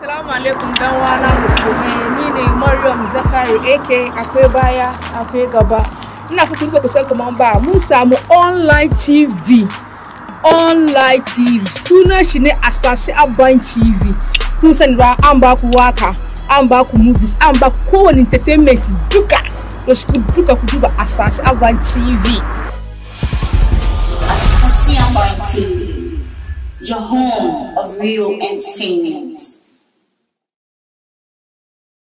Assalamu alaikum dan wana musulmai, ni ne Mariam Zakari aka akwai baya akwai gaba. Ina so ku san kaman ba mun samu online TV sunan shi ne Asaaseaban TV. Kun san ba an ba ku waka, an ba ku movies, an ba ku kowane entertainment duka. To ku duka ku duba Asaaseaban TV. Asaaseaban TV, your home of real entertainment.